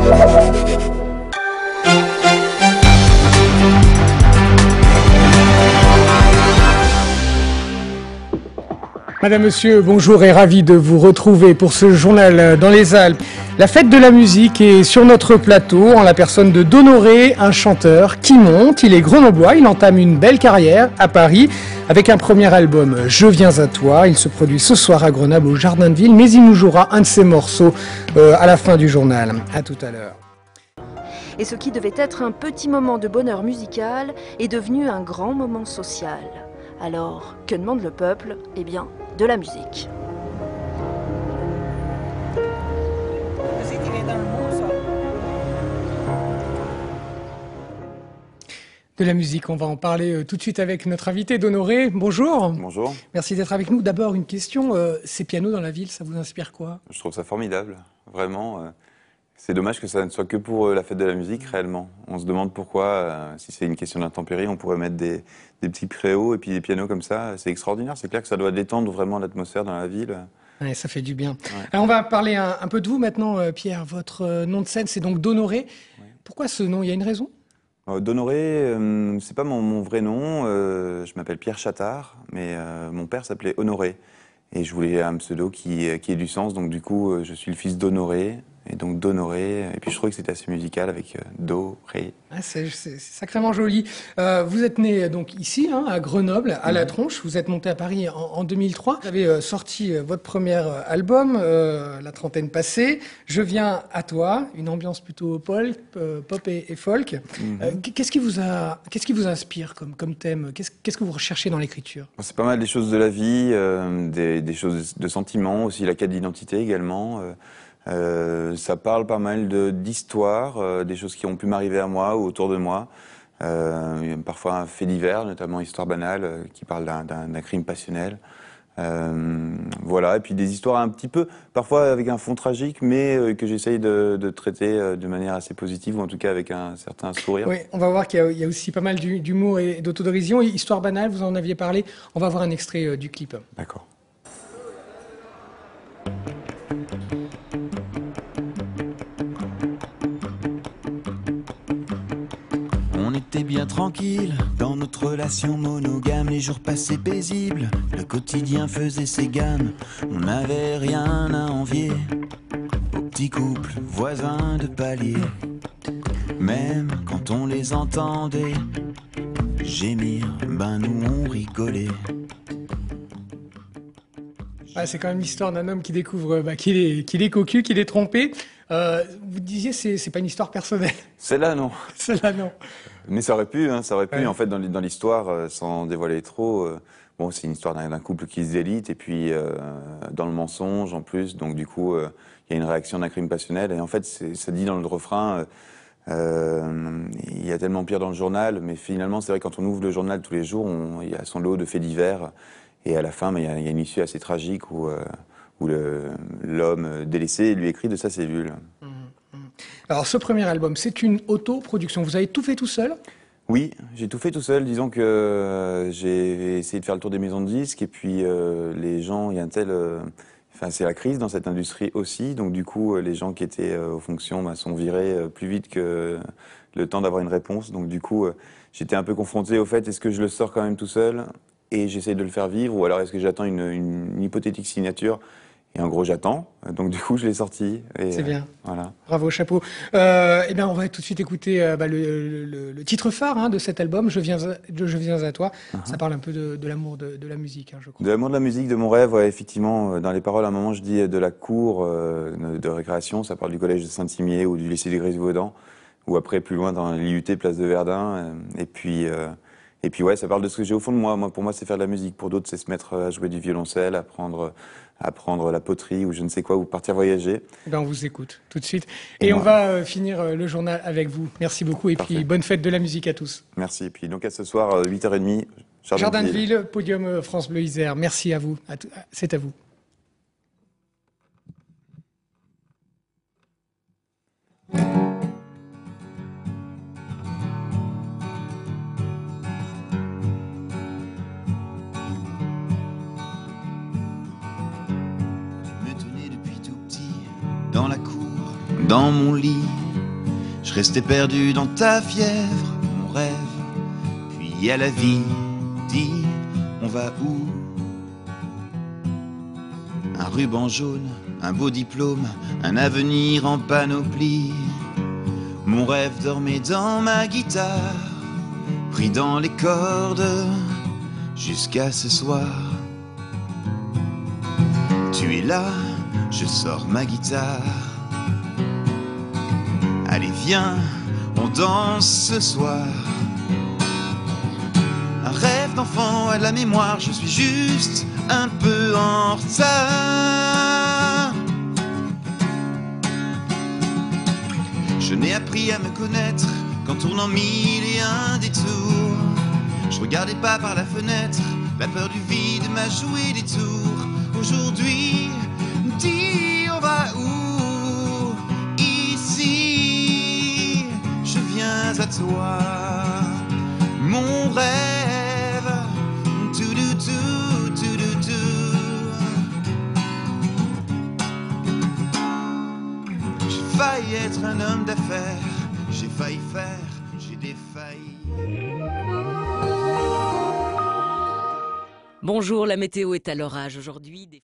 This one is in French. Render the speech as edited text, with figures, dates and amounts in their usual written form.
Madame, Monsieur, bonjour et ravi de vous retrouver pour ce journal dans les Alpes. La fête de la musique est sur notre plateau en la personne de Donoré, un chanteur qui monte. Il est grenoblois, il entame une belle carrière à Paris avec un premier album Je viens à toi. Il se produit ce soir à Grenoble au Jardin de Ville, mais il nous jouera un de ses morceaux à la fin du journal. À tout à l'heure. Et ce qui devait être un petit moment de bonheur musical est devenu un grand moment social. Alors, que demande le peuple? Eh bien, de la musique. De la musique, on va en parler tout de suite avec notre invité Donoré. Bonjour. Bonjour. Merci d'être avec nous. D'abord, une question. Ces pianos dans la ville, ça vous inspire quoi? Je trouve ça formidable, vraiment. C'est dommage que ça ne soit que pour la fête de la musique, réellement. On se demande pourquoi, si c'est une question d'intempérie, on pourrait mettre des petits préaux et puis des pianos comme ça. C'est extraordinaire. C'est clair que ça doit détendre vraiment l'atmosphère dans la ville. Ouais, ça fait du bien. Ouais. Alors, on va parler un peu de vous maintenant, Pierre. Votre nom de scène, c'est donc Donoré. Ouais. Pourquoi ce nom? Il y a une raison? Donoré, c'est pas mon vrai nom. Je m'appelle Pierre Chattard, mais mon père s'appelait Honoré. Et je voulais un pseudo qui ait du sens. Donc du coup, je suis le fils d'Honoré. Et donc Donoré, et puis je trouvais que c'était assez musical avec Do, Ré. Ah, c'est sacrément joli. Vous êtes né donc ici, hein, à Grenoble, à La Tronche. Vous êtes monté à Paris en 2003. Vous avez sorti votre premier album, la trentaine passée. Je viens à toi, une ambiance plutôt pop et folk. Qu'est-ce qui vous inspire comme thème? Qu'est-ce que vous recherchez dans l'écriture? C'est pas mal des choses de la vie, des choses de sentiments, aussi la quête d'identité également. Ça parle pas mal d'histoires, des choses qui ont pu m'arriver à moi ou autour de moi. Parfois un fait divers, notamment Histoire banale, qui parle d'un crime passionnel. Voilà, et puis des histoires un petit peu, parfois avec un fond tragique, mais que j'essaye de traiter de manière assez positive, ou en tout cas avec un certain sourire. Oui, on va voir qu'il y a aussi pas mal d'humour et d'autodérision. Histoire banale, vous en aviez parlé. On va voir un extrait du clip. D'accord. On était bien tranquille dans notre relation monogame, les jours passés paisibles, le quotidien faisait ses gammes, on n'avait rien à envier aux petits couples voisins de palier. Même quand on les entendait gémir, ben nous on rigolait. Ah, c'est quand même l'histoire d'un homme qui découvre qu'il est cocu, qu'il est trompé. Vous disiez c'est pas une histoire personnelle. Celle-là, non. Celle-là, non. Mais ça aurait pu, hein, ça aurait pu. Ouais. En fait, dans l'histoire, sans dévoiler trop, bon, c'est une histoire d'un couple qui se délite, et puis dans le mensonge en plus, donc du coup, il y a une réaction d'un crime passionnel, et en fait, ça dit dans le refrain, il y a tellement pire dans le journal, mais finalement, c'est vrai, quand on ouvre le journal tous les jours, il y a son lot de faits divers, et à la fin, il y a une issue assez tragique où l'homme délaissé lui écrit de sa cellule. Alors, ce premier album, c'est une autoproduction. Vous avez tout fait tout seul? Oui, j'ai tout fait tout seul. Disons que j'ai essayé de faire le tour des maisons de disques, et puis les gens, il y a un tel... Enfin, c'est la crise dans cette industrie aussi, donc du coup, les gens qui étaient aux fonctions sont virés plus vite que le temps d'avoir une réponse. Donc du coup, j'étais un peu confronté au fait, est-ce que je le sors quand même tout seul et j'essaie de le faire vivre, ou alors est-ce que j'attends une hypothétique signature? Et en gros, j'attends. Donc, du coup, je l'ai sorti. C'est bien. Voilà. Bravo, chapeau. Eh bien, on va tout de suite écouter le titre phare de cet album, Je viens à toi. Ça parle un peu de l'amour de la musique, je crois. De l'amour de la musique, de mon rêve, ouais, effectivement. Dans les paroles, à un moment, je dis de la cour de récréation. Ça parle du collège de Saint-Imier ou du lycée des Grévaudan. Ou après, plus loin, dans l'IUT, place de Verdun. Et puis, ouais, ça parle de ce que j'ai au fond de moi. Pour moi, c'est faire de la musique. Pour d'autres, c'est se mettre à jouer du violoncelle, apprendre la poterie ou je ne sais quoi, ou partir voyager. Eh bien, on vous écoute tout de suite. Et on va finir le journal avec vous. Merci beaucoup. Et puis, bonne fête de la musique à tous. Merci. Et puis, donc, à ce soir, 8h30, Jardin de Ville, podium France Bleu Isère. Merci à vous. C'est à vous. Dans la cour, dans mon lit, Je restais perdu dans ta fièvre, mon rêve. Puis à la vie dit, on va où? Un ruban jaune, un beau diplôme, un avenir en panoplie. Mon rêve dormait dans ma guitare, pris dans les cordes, jusqu'à ce soir. Tu es là, je sors ma guitare. Allez viens, on danse ce soir. Un rêve d'enfant à la mémoire, je suis juste un peu en retard. Je n'ai appris à me connaître qu'en tournant mille et un détours. Je regardais pas par la fenêtre, la peur du vide m'a joué des tours. Aujourd'hui, dis on va où? Ici, je viens à toi, mon rêve. Tout, tout, tout, tout, tout, tout. J'ai failli être un homme d'affaires, j'ai failli faire, j'ai défailli. Bonjour, la météo est à l'orage aujourd'hui.